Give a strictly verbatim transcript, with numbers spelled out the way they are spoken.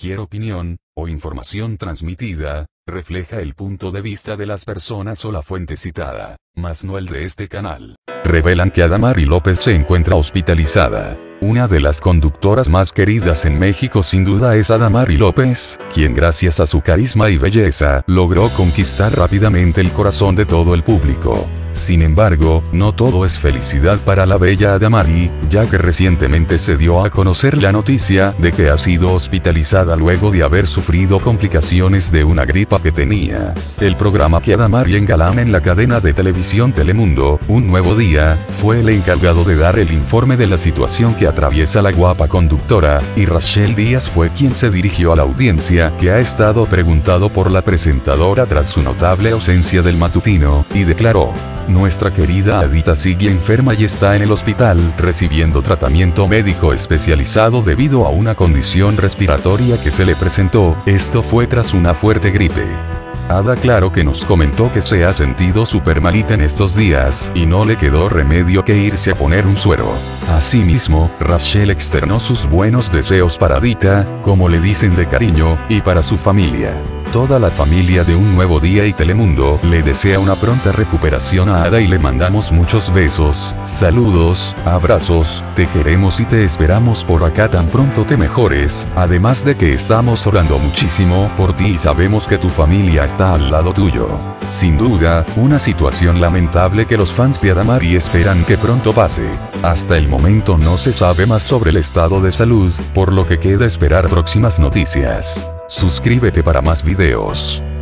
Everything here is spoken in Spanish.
Cualquier opinión, o información transmitida, refleja el punto de vista de las personas o la fuente citada, mas no el de este canal. Revelan que Adamari López se encuentra hospitalizada. Una de las conductoras más queridas en México sin duda es Adamari López, quien gracias a su carisma y belleza, logró conquistar rápidamente el corazón de todo el público. Sin embargo, no todo es felicidad para la bella Adamari, ya que recientemente se dio a conocer la noticia de que ha sido hospitalizada luego de haber sufrido complicaciones de una gripa que tenía. El programa que Adamari engalana en la cadena de televisión Telemundo, Un Nuevo Día, fue el encargado de dar el informe de la situación que atraviesa la guapa conductora, y Rachel Díaz fue quien se dirigió a la audiencia que ha estado preguntado por la presentadora tras su notable ausencia del matutino, y declaró: "Nuestra querida Adita sigue enferma y está en el hospital recibiendo tratamiento médico especializado debido a una condición respiratoria que se le presentó, esto fue tras una fuerte gripe". Ada claro que nos comentó que se ha sentido súper malita en estos días y no le quedó remedio que irse a poner un suero. Asimismo, Rachel externó sus buenos deseos para Adita, como le dicen de cariño, y para su familia. Toda la familia de Un Nuevo Día y Telemundo le desea una pronta recuperación a Ada y le mandamos muchos besos, saludos, abrazos, te queremos y te esperamos por acá tan pronto te mejores, además de que estamos orando muchísimo por ti y sabemos que tu familia está al lado tuyo. Sin duda, una situación lamentable que los fans de Adamari esperan que pronto pase. Hasta el momento no se sabe más sobre el estado de salud, por lo que queda esperar próximas noticias. Suscríbete para más videos.